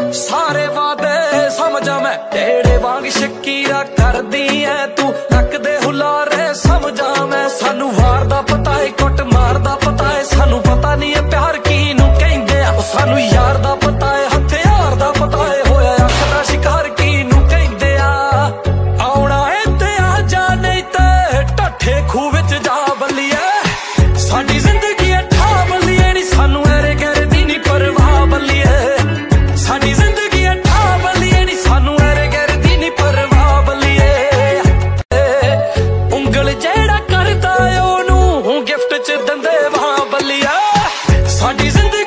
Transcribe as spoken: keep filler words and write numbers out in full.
सारे वादे समझा मैं तेरे वांग शकीरा कर दी है तू रख दे हुलारे समझा मैं सानू वार दा पता है कुट मार दा पता है सानू पता नहीं है प्यार किनू कहंदे आ सानू यार दा पता है हथियार दा पता है होया अख दा शिकार किनू कहंदे आ आउणा है ते आ जा नहीं ते ढठे खूह विच जा बल्लिए साडी जिंदगी अठा बल्लिए नी सानू एरे गैरे दी नी परवाह बल्लिए साडी जिंदगी अठा बल्लिए नी सानू एरे गैरे दी नी परवाह बल्लिए उंगल जेड़ा करदा ओनू गिफ्ट च दंदे वां बल्लिए साडी जिंदगी